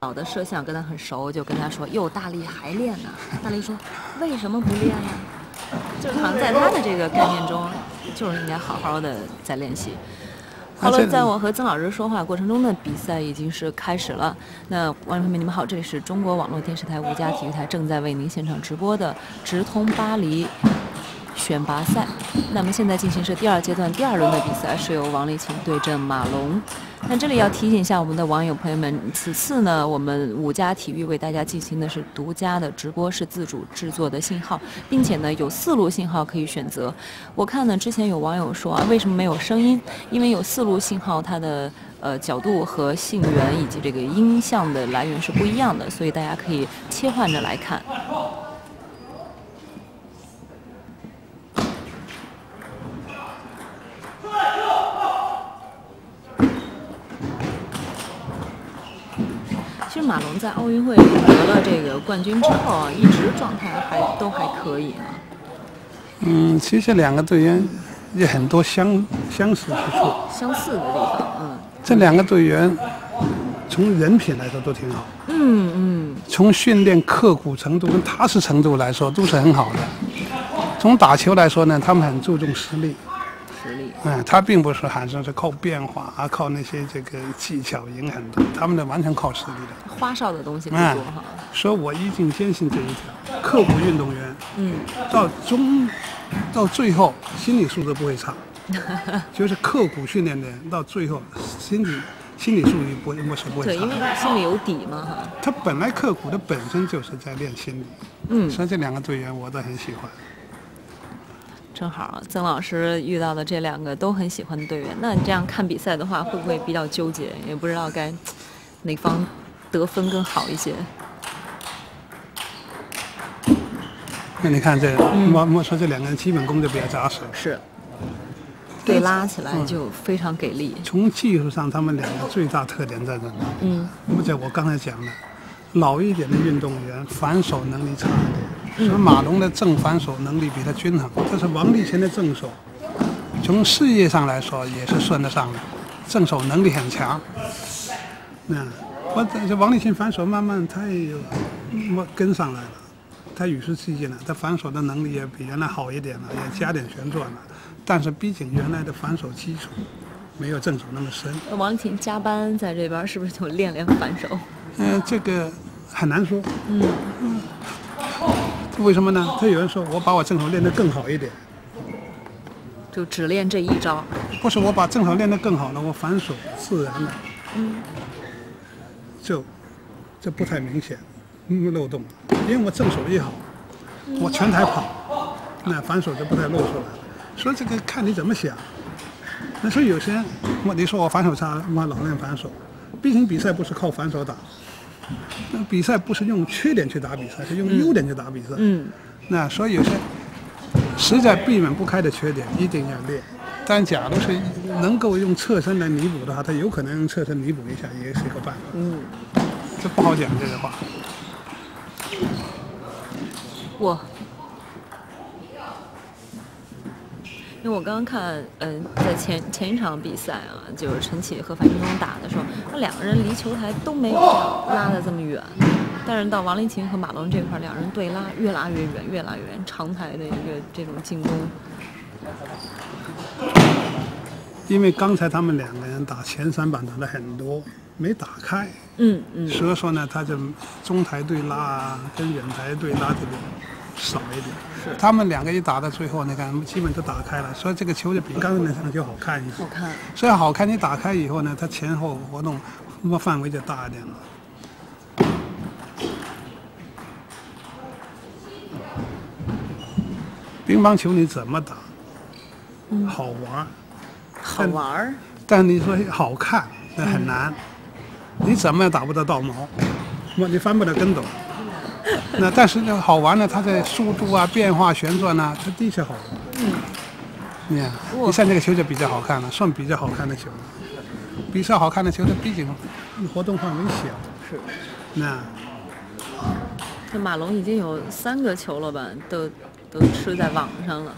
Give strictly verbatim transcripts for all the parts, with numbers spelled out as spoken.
老的摄像跟他很熟，就跟他说：“哟，大力还练呢。”大力说：“为什么不练呢？”就是好像在他的这个概念中，就是应该好好的在练习。好了，在我和曾老师说话过程中的比赛已经是开始了。那观众朋友们，你们好，这里是中国网络电视台吴家体育台正在为您现场直播的直通巴黎选拔赛。那么现在进行是第二阶段第二轮的比赛，是由王励勤对阵马龙。那这里要提醒一下我们的网友朋友们，此次呢，我们五家体育为大家进行的是独家的直播，是自主制作的信号，并且呢有四路信号可以选择。我看呢之前有网友说啊，为什么没有声音？因为有四路信号，它的呃角度和信源以及这个音像的来源是不一样的，所以大家可以切换着来看。其实马龙在奥运会里得了这个冠军之后啊，一直状态还都还可以啊。 嗯，其实两个队员有很多相相似之处， 相似的地方，嗯。 这两个队员从人品来说都挺好， 嗯嗯。 从训练刻苦程度跟踏实程度来说都是很好的。从打球来说呢，他们很注重实力。 实力。 嗯，他并不是好像是靠变化啊，靠那些这个技巧赢很多，他们的完全靠实力的。 花哨的东西不多哈。 所以我一定坚信这一条：刻苦运动员， 嗯， 到终到最后心理素质不会差，就是刻苦训练的人到最后心理心理素质不不是不会差。 对，因为心里有底嘛哈。 他本来刻苦的本身就是在练心理， 嗯， 所以这两个队员我都很喜欢。 正好曾老师遇到的这两个都很喜欢的队员，那你这样看比赛的话，会不会比较纠结？也不知道该哪方得分更好一些。 那你看这，我我说这两个人基本功就比较扎实。 是。对拉起来就非常给力。 嗯、从技术上，他们两个最大特点在这里。嗯。那么在我刚才讲的，老一点的运动员反手能力差一点。所以马龙的正反手能力比他均衡，这是王励勤的正手，从事业上来说也是算得上的，正手能力很强。那我这王励勤反手慢慢他也有我跟上来了，他与时俱进了，他反手的能力也比原来好一点了，也加点旋转了，但是毕竟原来的反手基础没有正手那么深。 王励勤加班在这边是不是就练练反手？ 嗯、呃，这个很难说。 嗯嗯。为什么呢？他有人说我把我正手练得更好一点， 就只练这一招。 不是我把正手练得更好了，我反手自然的， 嗯， 就这不太明显漏洞，因为我正手一好，我全台跑，那反手就不太露出来了。所以这个看你怎么想。那所以有些人，我你说我反手差，我老练反手，毕竟比赛不是靠反手打。那比赛不是用缺点去打比赛，是用优点去打比赛。 嗯， 那所以有些实在避免不开的缺点一定要练。但假如是能够用侧身来弥补的话，他有可能用侧身弥补一下，也是一个办法。 嗯， 这不好讲这个话。 我，因为我刚刚看，嗯、呃，在前前一场比赛啊，就是陈启和樊振东打的时候，那两个人离球台都没有拉得这么远，但是到王励勤和马龙这块，两人对拉越拉越远，越拉越远，长台的一个这种进攻。 因为刚才他们两个人打前三板打的很多，没打开。 嗯嗯。 所以说呢，他就中台对拉啊，跟远台对拉这个少一点。 是。 他们两个一打到最后，你看基本都打开了，所以这个球就比刚才那场就好看一些。 好看。 所以好看，你打开以后呢，它前后活动范围就大一点了。乒乓球你怎么打？ 嗯、 好玩。 好玩儿。 但你说好看，那很难。嗯、你怎么也打不得倒毛，我你翻不了跟斗。那但是呢，好玩呢，它在速度啊、变化、旋转啊，它的确好玩。嗯。你看，你像这个球就比较好看了，算比较好看的球了。比较好看的球，它毕竟活动范围小。 是。 那。 这马龙已经有三个球了吧，都都吃在网上了。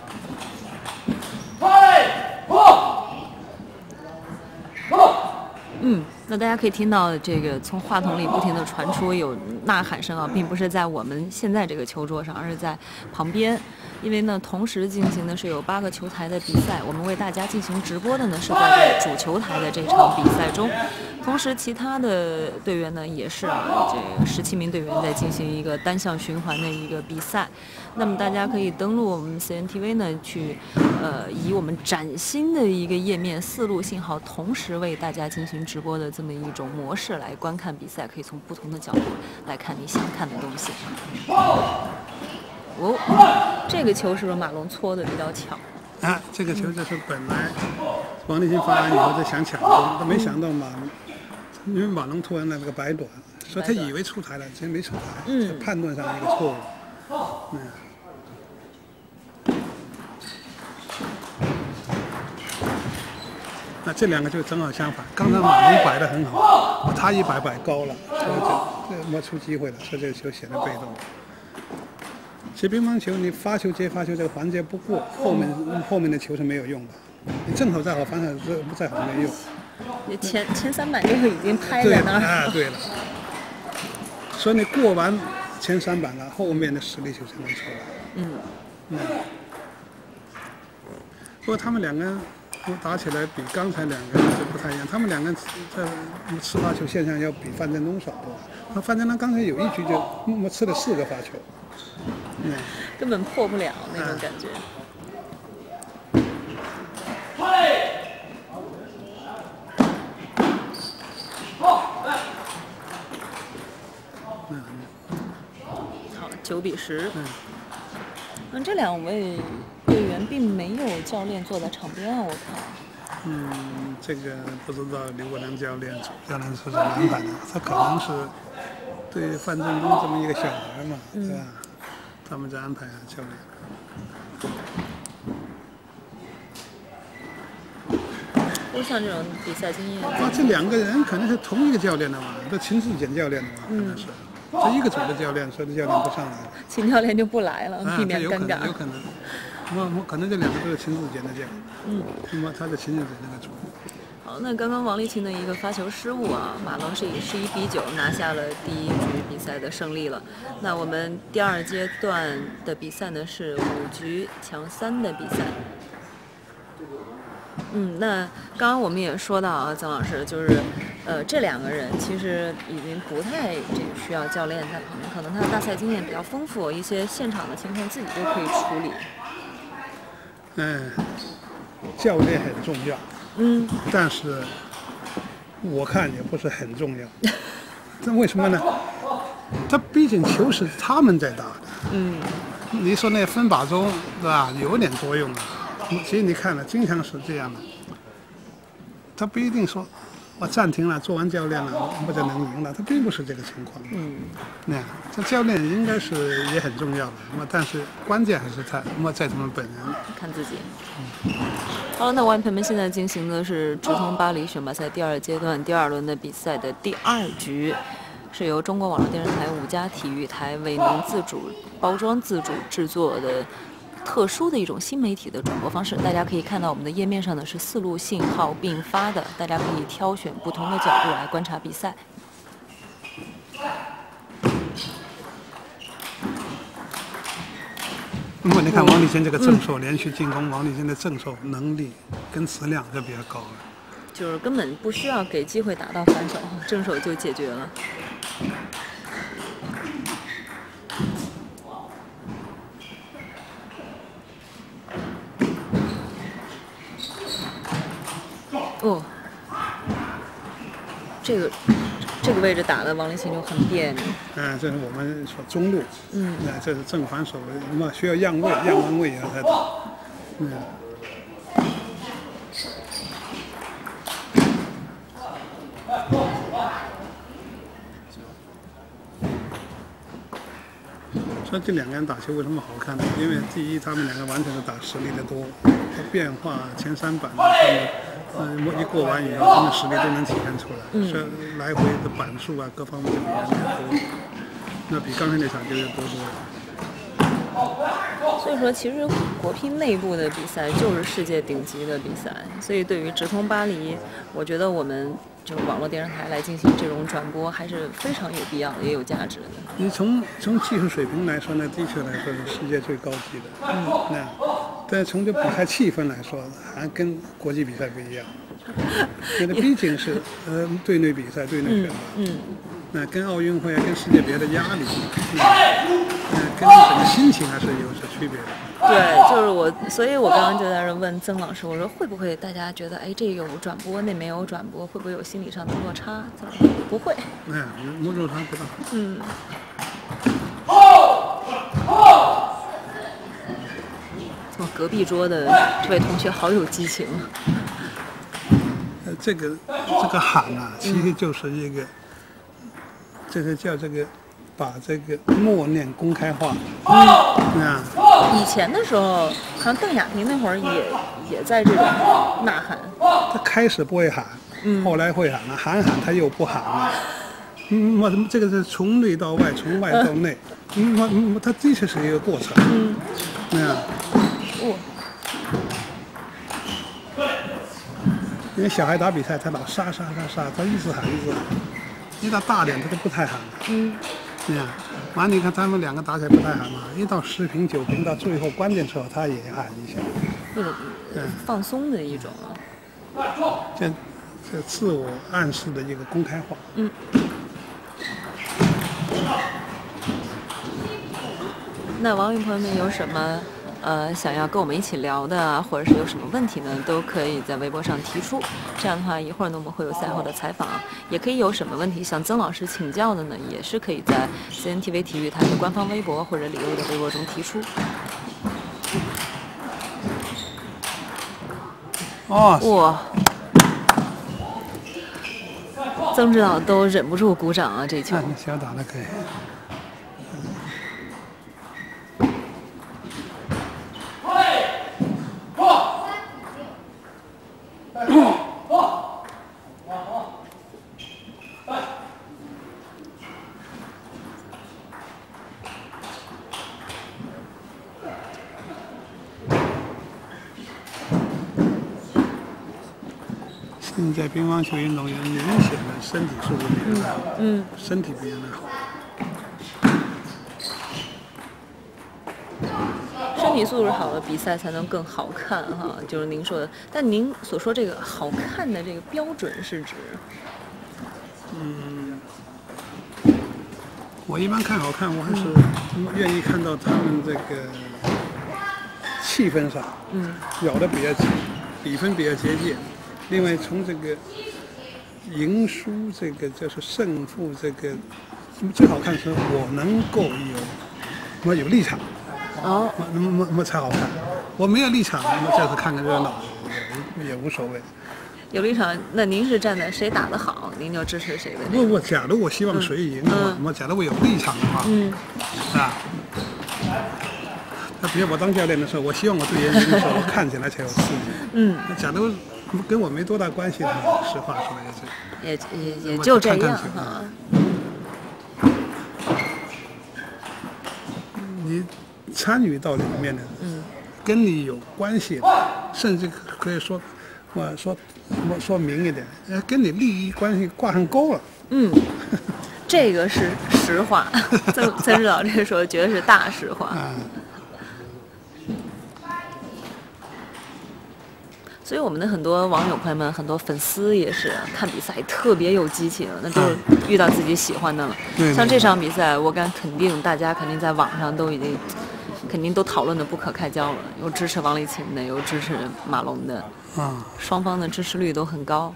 嗯。 那大家可以听到这个从话筒里不停地传出有呐喊声啊，并不是在我们现在这个球桌上，而是在旁边。因为呢，同时进行的是有八个球台的比赛，我们为大家进行直播的呢是在主球台的这场比赛中，同时其他的队员呢也是啊，这个十七名队员在进行一个单项循环的一个比赛。那么大家可以登录我们 C N T V 呢，去呃以我们崭新的一个页面四路信号，同时为大家进行直播的这么一种模式来观看比赛，可以从不同的角度来看你想看的东西。哦，这个球是不是马龙搓的比较巧？ 啊，这个球就是本来王励勤发完以后就想抢攻，他没想到马龙，因为马龙突然的那个摆短，所以他以为出台了，其实没出台，嗯，判断上一个错误。嗯。那这两个就正好相反，刚才马龙摆得很好，他一摆摆高了，所以就这摸出机会了，所以这个球显得被动。其实乒乓球你发球接发球这个环节不过，后面后面的球是没有用的。你正好再好反手再好没用。 你前前三板就已经拍在那儿。 啊，对了。所以你过完前三板了，后面的实力就才能出来。嗯。嗯。不过他们两个人打起来比刚才两个人是不太一样，他们两个人在吃发球现象要比范振东少多。那范振东刚才有一局就默默吃了四个发球。嗯， 根本破不了那种感觉。好，九比十。嗯。那这两位队员并没有教练坐在场边啊，我看。 嗯，这个不知道刘国梁教练教练是怎么安排的，他可能是对范振东这么一个小孩嘛，对吧？他们在安排啊，教练。 都像这种比赛经验。 啊，这两个人可能是同一个教练的嘛，都秦志戬教练的嘛，可能是。这一个组的教练，所以这教练不上来了。 秦教练就不来了，避免尴尬。 有可能，我我可能这两个都是秦志戬的教练。嗯。那么他是秦志戬那个组。 好，那刚刚王励勤的一个发球失误啊，马龙是以十一比九拿下了第一局比赛的胜利了。那我们第二阶段的比赛呢是五局抢三的比赛。嗯，那刚刚我们也说到啊，曾老师就是，呃，这两个人其实已经不太这个需要教练在旁边，可能他的大赛经验比较丰富，一些现场的情况自己都可以处理。 嗯，教练很重要。嗯，但是我看也不是很重要。这为什么呢？他毕竟球是他们在打的。嗯，你说那分把钟是吧，有点作用啊。其实你看了，经常是这样的。他不一定说我暂停了，做完教练了，我就能赢了，他并不是这个情况。嗯，那这教练应该是也很重要的，那么但是关键还是他，那么在他们本人看自己。嗯。好，那网友朋友们，现在进行的是直通巴黎选拔赛第二阶段第二轮的比赛的第二局，是由中国网络电视台五家体育台为您自主包装、自主制作的特殊的一种新媒体的转播方式。大家可以看到我们的页面上呢是四路信号并发的，大家可以挑选不同的角度来观察比赛。 如果你看王励勤这个正手连续进攻，王励勤的正手能力跟质量就比较高了， 就是根本不需要给机会打到反手，正手就解决了。哦，这个这个位置打的王励勤就很别扭。 嗯，这是我们说中路。嗯，那这是正反手，那么需要让位，让完位以后才打。嗯。所以这两个人打球为什么好看呢？因为第一，他们两个完全是打实力的多，他变化前三板他们。嗯，一过完以后，他们实力都能体现出来，嗯、所以来回的板数啊，各方面就比人家多，那比刚才那场就要多多了。 所以说，其实国乒内部的比赛就是世界顶级的比赛，所以对于直通巴黎，我觉得我们就是网络电视台来进行这种转播，还是非常有必要的，也有价值的。 你从从技术水平来说呢，的确来说是世界最高级的。嗯，那但从这比赛气氛来说，还跟国际比赛不一样。因为毕竟是呃队内比赛、队内选拔。嗯。嗯那跟奥运会、跟世界别的压力，那、呃、跟整个心情还是有所区别的。 对，就是我，所以我刚刚就在这问曾老师，我说会不会大家觉得，哎，这有转播，那没有转播，会不会有心理上的落差？曾老师不会。 哎，落落差不大。 嗯。我隔壁桌的这位同学好有激情。 呃，这个这个喊啊，其实就是一个。嗯这个叫这个，把这个默念公开化。嗯，啊， 以前的时候，好像邓亚萍那会儿也也在这种呐喊。 他开始不会喊，嗯、后来会喊了，喊喊他又不喊了。嗯，我这个是从内到外，从外到内。嗯，我嗯，它的确是一个过程。嗯，啊。哦。因为小孩打比赛，他老杀杀杀杀，他一直喊一直喊。一到大点他都不太喊了，嗯，对呀，完你看他们两个打起来不太喊嘛，一到十平九平到最后关键时候他也喊一下， 那种放松的一种啊， 这这自我暗示的一个公开化，嗯。 那网友朋友们有什么呃想要跟我们一起聊的，或者是有什么问题呢，都可以在微博上提出。这样的话，一会儿呢我们会有赛后的采访，也可以有什么问题向曾老师请教的呢，也是可以在 C N T V 体育台的官方微博或者李璐的微博中提出。 哦， 哇，曾指导都忍不住鼓掌啊！这球， 小打的可以。现在乒乓球运动员明显的身体素质比原来好，嗯，身体比原来好。身体素质好了，比赛才能更好看哈，就是您说的。但您所说这个好看的这个标准是指？ 嗯，我一般看好看，我还是愿意看到他们这个气氛上，嗯，咬的比较紧，比分比较接近。另外，从这个赢输这个就是胜负这个，最好看是我能够有我有立场，哦，那么那么才好看。我没有立场，那么就是看个热闹，也也无所谓。 有立场，那您是站在谁打得好，您就支持谁的？ 不不，假如我希望谁赢的话，我、嗯、假如我有立场的话，嗯，是吧？那比如我当教练的时候，我希望我队员赢的时候看起来才有刺激。嗯，那假如跟我没多大关系的话，实话说也是，也也也就这样哈。 你参与到里面的，嗯，跟你有关系的，甚至可以说，我说我说明一点，跟你利益关系挂上钩了。 嗯，这个是实话，曾曾指导这个时候觉得是大实话。嗯。所以我们的很多网友朋友们，很多粉丝也是看比赛特别有激情，那都是遇到自己喜欢的了。嗯、像这场比赛，我敢肯定，大家肯定在网上都已经，肯定都讨论的不可开交了。有支持王励勤的，有支持马龙的，啊，双方的支持率都很高。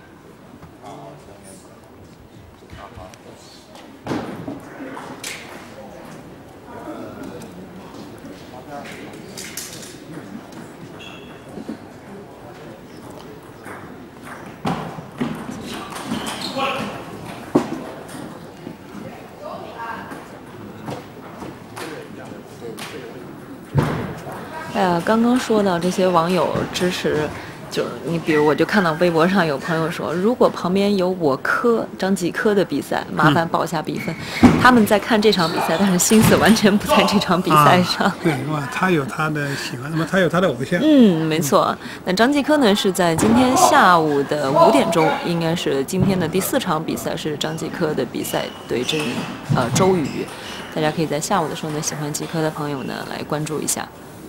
哎呀，刚刚说到这些网友支持就是你比如我就看到微博上有朋友说，如果旁边有我科张继科的比赛，麻烦报下比分。嗯、他们在看这场比赛，但是心思完全不在这场比赛上。 啊、对，哇，他有他的喜欢，那么他有他的偶像。 嗯，没错。那张继科呢是在今天下午的五点钟，应该是今天的第四场比赛，是张继科的比赛对阵呃周瑜。大家可以在下午的时候呢，喜欢继科的朋友呢来关注一下。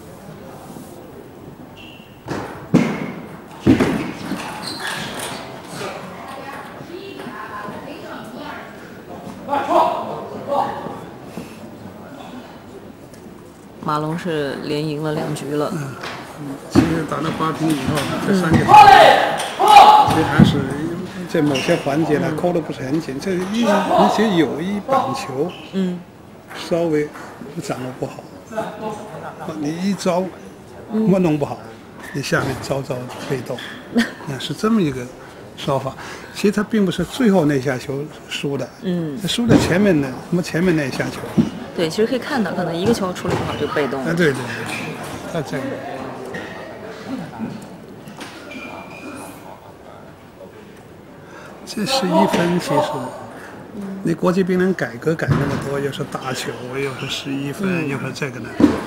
马龙是连赢了两局了。 嗯，其实打到八平以后，这三个球，嗯、其实还是在某些环节呢、嗯、扣的不是很紧。这一而且有一板球，嗯，稍微掌握不好，你一招我弄不好，你下面招招被动，那是这么一个说法。其实他并不是最后那下球输的，嗯，输在前面的，什么前面那一下球。 对，其实可以看到，可能一个球处理不好就被动了。 啊，对对对，他这个。这十一分其实，你国际乒乓改革改那么多，又是打球，又是十一分，嗯、又是这个呢，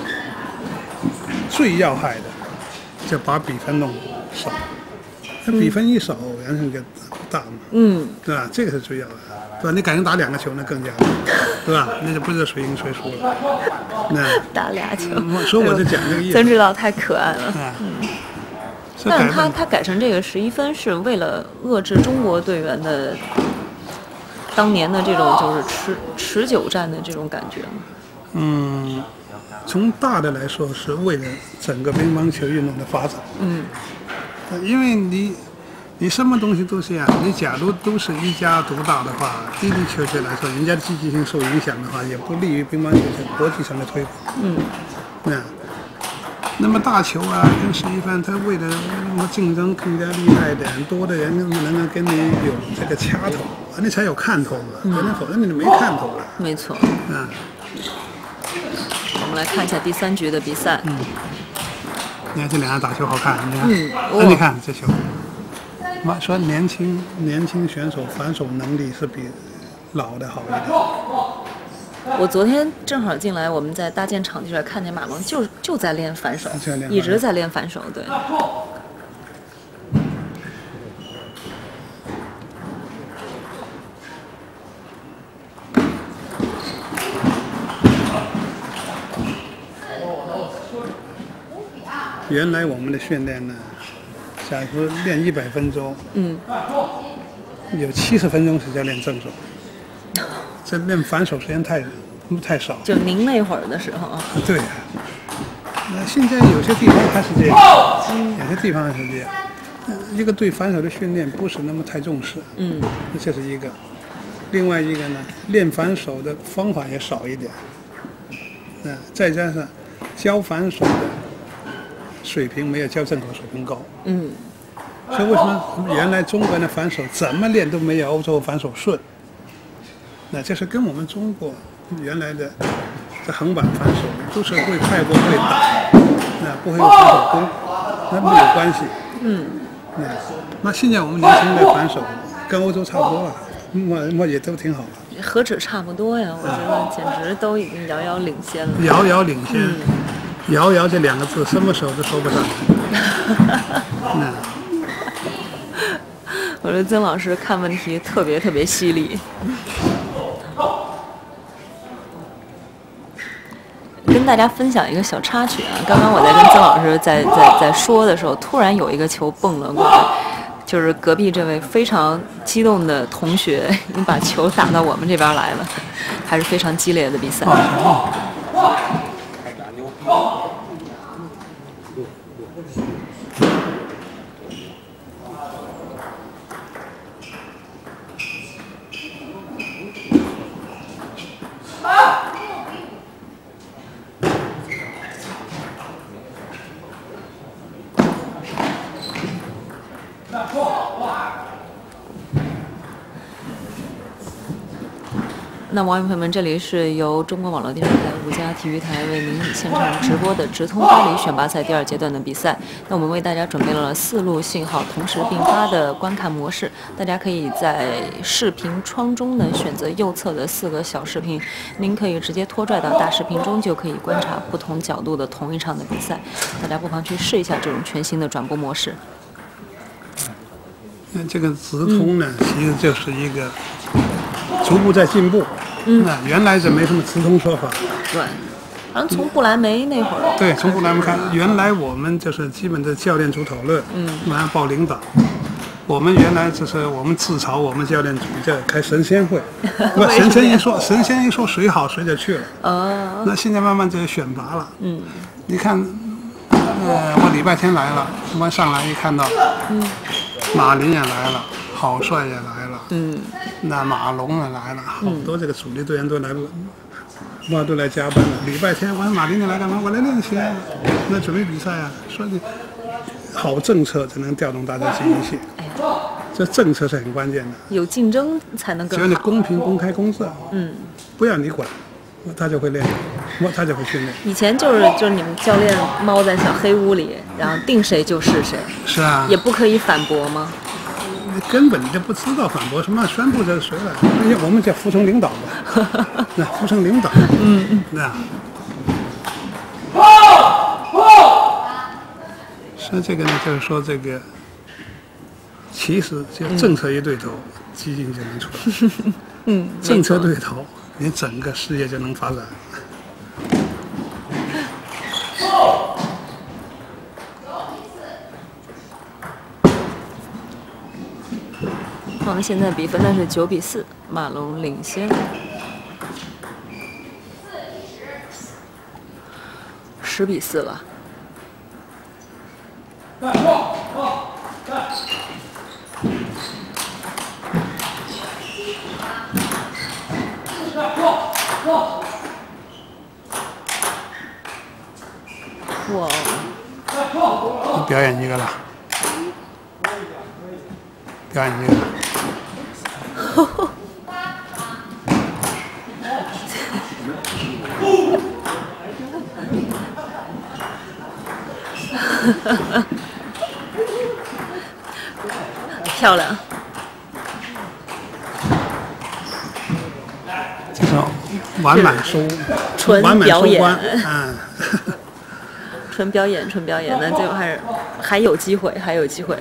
最要害的就把比分弄少。那比分一少，原生就大嘛，嗯，对吧？这个是最要的。对吧？你改成打两个球，那更加，对吧？那就不知道谁赢谁输了。那打俩球， 所以我就讲这个意思。 曾指导太可爱了。嗯。但是他他改成这个十一分，是为了遏制中国队员的当年的这种就是持持久战的这种感觉吗？ 嗯，从大的来说，是为了整个乒乓球运动的发展。嗯。因为你。你什么东西都是这样，你假如都是一家独大的话，的的确确来说，人家的积极性受影响的话，也不利于乒乓球在国际上的推广。嗯，那那么大球啊，跟十一分，他为了那么竞争更加厉害的，多的人能够跟你有这个掐头，你才有看头嘛。嗯，否则你就没看头了。 没错。嗯。我们来看一下第三局的比赛。嗯。 你看这两个打球好看，你看，嗯，那、哦、你看这球。说年轻年轻选手反手能力是比老的好一点。 我昨天正好进来，我们在搭建场地上看见马龙就就在练反手，一直在练反手。对。 原来我们的训练呢？假如练一百分钟，嗯，有七十分钟是在练正手，这练反手时间太太少。 就您那会儿的时候啊。 对。那现在有些地方还是这样，嗯、有些地方还是这样。一个对反手的训练不是那么太重视，嗯，这是一个。另外一个呢，练反手的方法也少一点，嗯，再加上教反手的水平没有教正手水平高，嗯，所以为什么原来中国人的反手怎么练都没有欧洲反手顺？那这是跟我们中国原来的这横板反手都是会快过会打，那不会有反手攻，那没有关系。嗯，那那现在我们年轻的反手跟欧洲差不多了，我我也都挺好的。 何止差不多呀？我觉得简直都已经遥遥领先了。 遥遥领先。嗯，遥遥这两个字，什么时候都说不上。嗯， 我觉得曾老师看问题特别特别犀利。跟大家分享一个小插曲啊，刚刚我在跟曾老师在在在说的时候，突然有一个球蹦了过来，就是隔壁这位非常激动的同学，已经把球打到我们这边来了，还是非常激烈的比赛。 那网友朋友们，这里是由中国网络电视台五家体育台为您现场直播的直通巴黎选拔赛第二阶段的比赛。那我们为大家准备了四路信号同时并发的观看模式，大家可以在视频窗中呢选择右侧的四个小视频，您可以直接拖拽到大视频中，就可以观察不同角度的同一场的比赛。大家不妨去试一下这种全新的转播模式。 那这个直通呢，嗯、其实就是一个逐步在进步。嗯，那原来是没什么直通说法。 对，好像从布莱梅那会儿。 对，从布莱梅看，原来我们就是基本的教练组讨论，嗯，完了报领导。我们原来就是我们自嘲，我们教练组叫开神仙会，不，神仙一说，神仙一说谁好谁就去了。哦。那现在慢慢就选拔了。嗯。你看，呃，我礼拜天来了，我上来一看到，嗯，马林也来了，郝帅也来了。嗯，那马龙也来了，好多这个主力队员都来了，哇、嗯，都来加班了。礼拜天，我说马林你来干嘛？我来练习啊，那准备比赛啊。说你好政策才能调动大家积极性，哎、这政策是很关键的。 有竞争才能更好。 只要你公平、公开、公正，嗯，不要你管，他就会练，我他就会训练。 以前就是就是你们教练猫在小黑屋里，然后定谁就是谁。 是啊。也不可以反驳吗？ 根本就不知道反驳什么，宣布这是谁了？我们叫服从领导吧，那服从领导，嗯嗯，那。所以这个呢，就是说这个，其实就政策一对头，激进就能出来。嗯，政策对头，你整个事业就能发展。 我们现在比分呢是九比四，马龙领先。十比四了。哇！ 你表演一个了，表演一个。 漂亮， 这种完满收， 纯完满收官， 嗯，纯表演，纯表演，那最后还是还有机会，还有机会。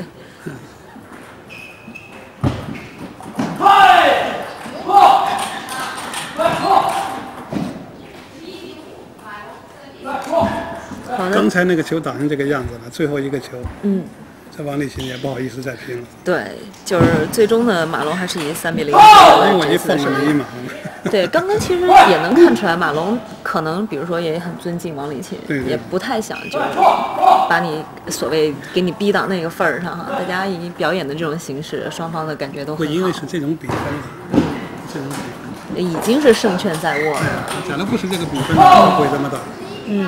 刚才那个球打成这个样子了，最后一个球，嗯，这王励勤也不好意思再拼了。 对，就是最终呢，马龙还是以三比零。 我一放了一马。 对，刚刚其实也能看出来，马龙可能比如说也很尊敬王励勤， 对对也不太想就是把你所谓给你逼到那个份儿上哈。大家以表演的这种形式，双方的感觉都很好。 因为是这种比分，嗯，这种比分已经是胜券在握了。 假如不是这个比分，不会这么打。嗯。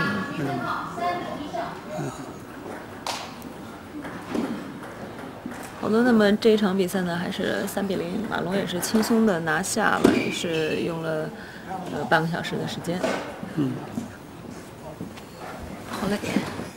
好的，那么这一场比赛呢，还是三比零，马龙也是轻松的拿下了，也是用了呃半个小时的时间。嗯，好嘞。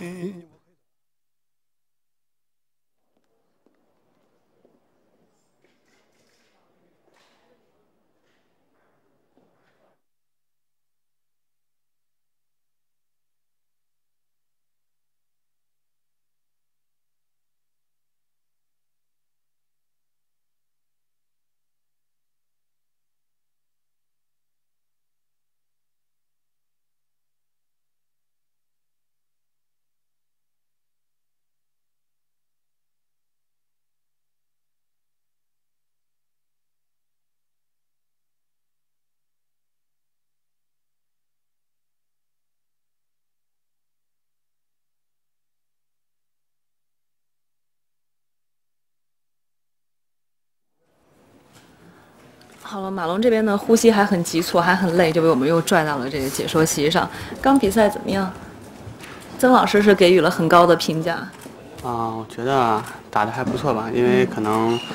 好了，马龙这边呢，呼吸还很急促，还很累，就被我们又拽到了这个解说席上。刚比赛怎么样？曾老师是给予了很高的评价。 啊、呃，我觉得打得还不错吧，因为可能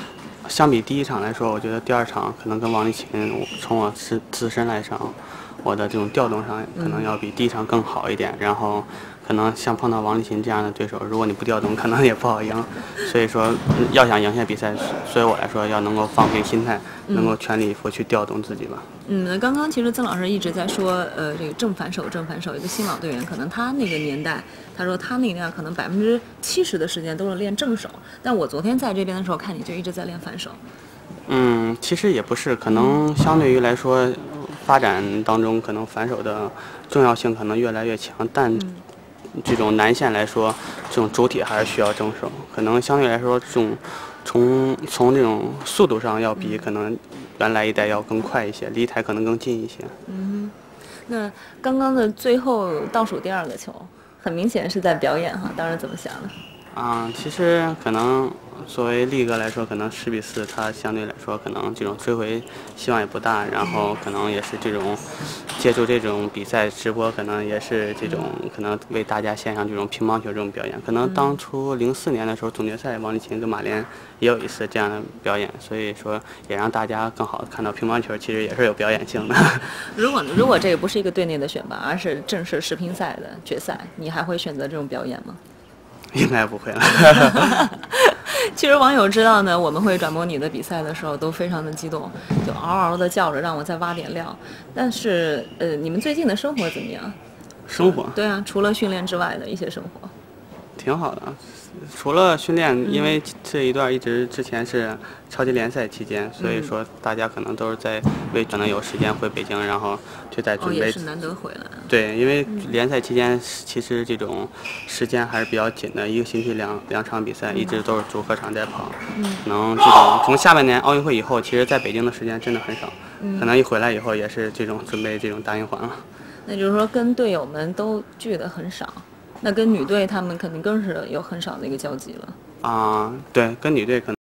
相比第一场来说，我觉得第二场可能跟王励勤，从我自自身来上，我的这种调动上可能要比第一场更好一点。然后，可能像碰到王励勤这样的对手，如果你不调动，可能也不好赢。所以说，要想赢下比赛，所以我来说要能够放平心态，能够全力以赴去调动自己吧。 嗯，刚刚其实曾老师一直在说，呃，这个正反手，正反手，一个新老队员，可能他那个年代，他说他那个年代可能百分之七十的时间都是练正手，但我昨天在这边的时候看你就一直在练反手。 嗯，其实也不是，可能相对于来说，发展当中可能反手的重要性可能越来越强，但这种南线来说，这种主体还是需要正手，可能相对来说，这种从从这种速度上要比可能原来一代要更快一些，离台可能更近一些。 嗯，那刚刚的最后倒数第二个球，很明显是在表演哈，当时怎么想的？ 啊、其实可能作为力哥来说，可能十比四，他相对来说可能这种追回希望也不大，然后可能也是这种借助这种比赛直播，可能也是这种可能为大家献上这种乒乓球这种表演。可能当初零四年的时候，总决赛王励勤跟马莲也有一次这样的表演，所以说也让大家更好的看到乒乓球其实也是有表演性的。 如果如果这个不是一个队内的选拔，而是正式世乒赛的决赛，你还会选择这种表演吗？ 应该不会了。 其实网友知道呢，我们会转播你的比赛的时候都非常的激动，就嗷嗷的叫着让我再挖点料。但是呃，你们最近的生活怎么样？ 生活？ 对啊，除了训练之外的一些生活。 挺好的，除了训练，因为这一段一直之前是超级联赛期间，所以说大家可能都是在为可能有时间回北京，然后就在准备。 哦，也是难得回来。 对，因为联赛期间其实这种时间还是比较紧的，一个星期两两场比赛，一直都是主客场在跑。嗯。可能这种从下半年奥运会以后，其实在北京的时间真的很少，嗯、可能一回来以后也是这种准备这种大运环了。 那就是说跟队友们都聚的很少。那跟女队他们肯定更是有很少的一个交集了。 啊、对，跟女队可能。